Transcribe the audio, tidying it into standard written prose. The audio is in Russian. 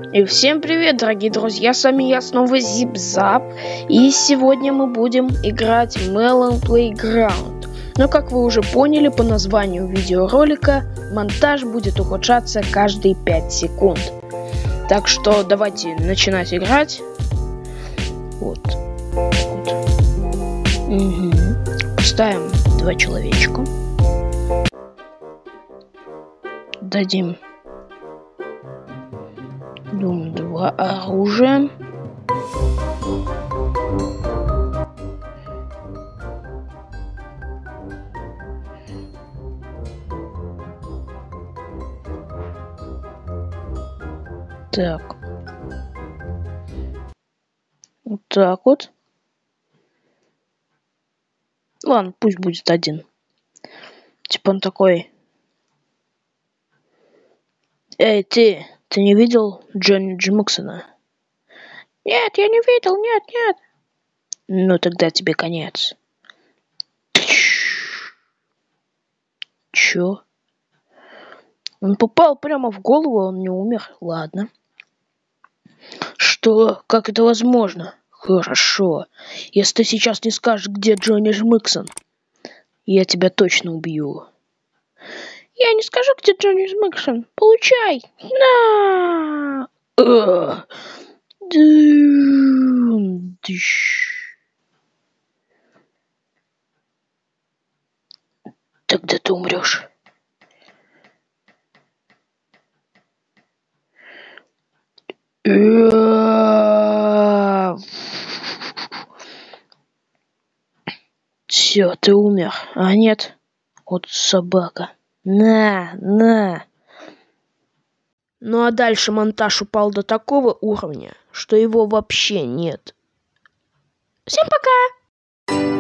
И всем привет, дорогие друзья, с вами я снова Зип-Зап, и сегодня мы будем играть Melon Playground. Но как вы уже поняли по названию видеоролика, монтаж будет ухудшаться каждые 5 секунд. Так что давайте начинать играть. Вот. Поставим 2 человечка. Дадим 2 оружия. Так. Вот так вот. Ладно, пусть будет 1. Типа он такой. Эй, ты не видел Джонни Джмуксона? Нет, я не видел, нет. Ну тогда тебе конец. Чё? Он попал прямо в голову, он не умер. Ладно. Что? Как это возможно? Хорошо. Если ты сейчас не скажешь, где Джонни Джмуксон, я тебя точно убью. Я не скажу, где Джонни Джмуксон. Получай. На! Тогда ты умрешь. Все, ты умер. А нет. Вот собака. На. Ну а дальше монтаж упал до такого уровня, что его вообще нет. Всем пока!